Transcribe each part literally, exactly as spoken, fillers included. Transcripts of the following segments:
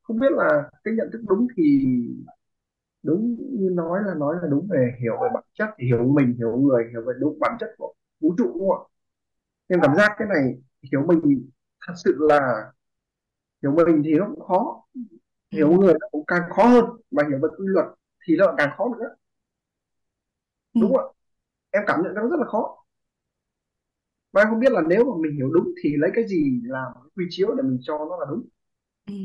Không biết là cái nhận thức đúng thì đúng như nói là nói là đúng về hiểu về bản chất, thì hiểu mình, hiểu người, hiểu về đúng bản chất của vũ trụ đúng không ạ? Nhưng cảm giác cái này hiểu mình thật sự là hiểu mình thì nó cũng khó, Ừ. hiểu người nó cũng càng khó hơn, mà hiểu về quy luật thì nó lại càng khó nữa, Ừ. đúng không ạ? Em cảm nhận nó rất là khó, và em không biết là nếu mà mình hiểu đúng thì lấy cái gì làm cái quy chiếu để mình cho nó là đúng. Ừ.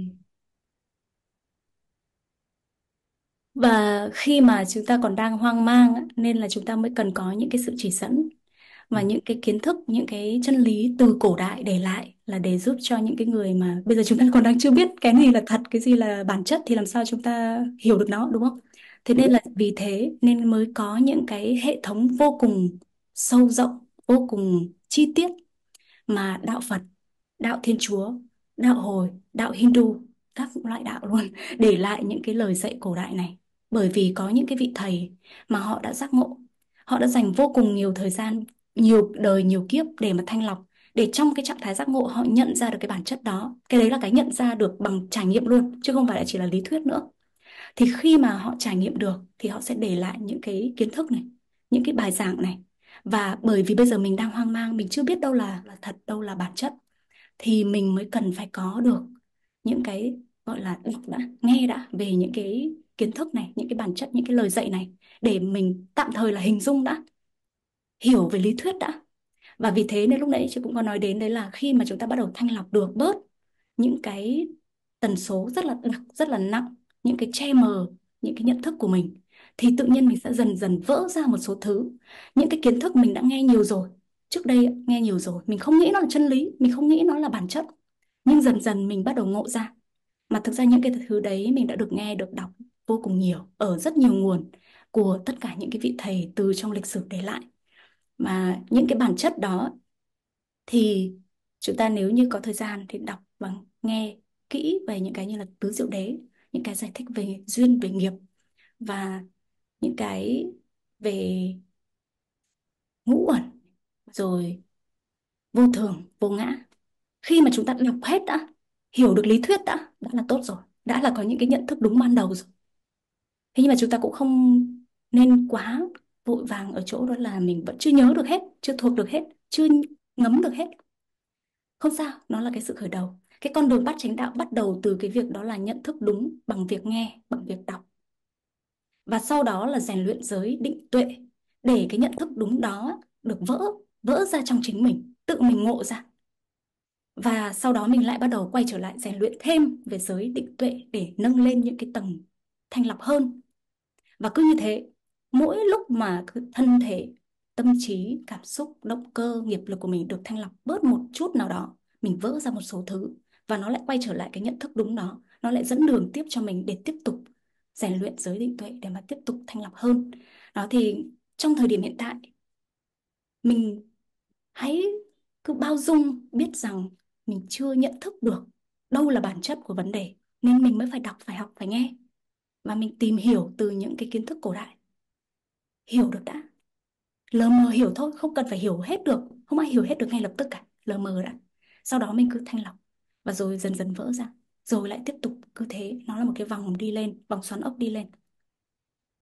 Và khi mà chúng ta còn đang hoang mang á, nên là chúng ta mới cần có những cái sự chỉ dẫn Ừ. và những cái kiến thức, những cái chân lý từ cổ đại để lại, là để giúp cho những cái người mà bây giờ chúng ta còn đang chưa biết cái gì là thật, cái gì là bản chất, thì làm sao chúng ta hiểu được nó, đúng không? Thế nên là vì thế nên mới có những cái hệ thống vô cùng sâu rộng, vô cùng chi tiết mà đạo Phật, đạo Thiên Chúa, đạo Hồi, đạo Hindu, các loại đạo luôn để lại những cái lời dạy cổ đại này. Bởi vì có những cái vị thầy mà họ đã giác ngộ, họ đã dành vô cùng nhiều thời gian, nhiều đời, nhiều kiếp để mà thanh lọc, để trong cái trạng thái giác ngộ họ nhận ra được cái bản chất đó. Cái đấy là cái nhận ra được bằng trải nghiệm luôn, chứ không phải là chỉ là lý thuyết nữa. Thì khi mà họ trải nghiệm được thì họ sẽ để lại những cái kiến thức này, những cái bài giảng này. Và bởi vì bây giờ mình đang hoang mang, mình chưa biết đâu là, là thật, đâu là bản chất, thì mình mới cần phải có được những cái gọi là đọc đã, nghe đã về những cái kiến thức này, những cái bản chất, những cái lời dạy này, để mình tạm thời là hình dung đã, hiểu về lý thuyết đã. Và vì thế nên lúc nãy chị cũng có nói đến đấy, là khi mà chúng ta bắt đầu thanh lọc được bớt những cái tần số rất là đặc, rất là nặng, những cái che mờ, những cái nhận thức của mình, thì tự nhiên mình sẽ dần dần vỡ ra một số thứ. Những cái kiến thức mình đã nghe nhiều rồi, trước đây nghe nhiều rồi, mình không nghĩ nó là chân lý, mình không nghĩ nó là bản chất, nhưng dần dần mình bắt đầu ngộ ra, mà thực ra những cái thứ đấy mình đã được nghe, được đọc vô cùng nhiều ở rất nhiều nguồn của tất cả những cái vị thầy từ trong lịch sử để lại. Mà những cái bản chất đó thì chúng ta nếu như có thời gian thì đọc và nghe kỹ về những cái như là tứ diệu đế, những cái giải thích về duyên, về nghiệp, và những cái về ngũ uẩn, rồi vô thường, vô ngã. Khi mà chúng ta đọc hết đã, hiểu được lý thuyết đã đã là tốt rồi, đã là có những cái nhận thức đúng ban đầu rồi. Thế nhưng mà chúng ta cũng không nên quá vội vàng ở chỗ đó là mình vẫn chưa nhớ được hết, chưa thuộc được hết, chưa ngấm được hết. Không sao, nó là cái sự khởi đầu. Cái con đường bát chánh đạo bắt đầu từ cái việc đó là nhận thức đúng bằng việc nghe, bằng việc đọc. Và sau đó là rèn luyện giới định tuệ, để cái nhận thức đúng đó được vỡ, vỡ ra trong chính mình, tự mình ngộ ra. Và sau đó mình lại bắt đầu quay trở lại rèn luyện thêm về giới định tuệ để nâng lên những cái tầng thanh lọc hơn. Và cứ như thế, mỗi lúc mà cứ thân thể, tâm trí, cảm xúc, động cơ, nghiệp lực của mình được thanh lọc bớt một chút nào đó, mình vỡ ra một số thứ, và nó lại quay trở lại cái nhận thức đúng đó, nó lại dẫn đường tiếp cho mình để tiếp tục rèn luyện giới định tuệ để mà tiếp tục thanh lọc hơn. Đó thì trong thời điểm hiện tại, mình hãy cứ bao dung biết rằng mình chưa nhận thức được đâu là bản chất của vấn đề, nên mình mới phải đọc, phải học, phải nghe, và mình tìm hiểu từ những cái kiến thức cổ đại. Hiểu được đã, lờ mờ hiểu thôi, không cần phải hiểu hết được, không ai hiểu hết được ngay lập tức cả, lờ mờ đã. Sau đó mình cứ thanh lọc, và rồi dần dần vỡ ra, rồi lại tiếp tục cứ thế, nó là một cái vòng đi lên, vòng xoắn ốc đi lên.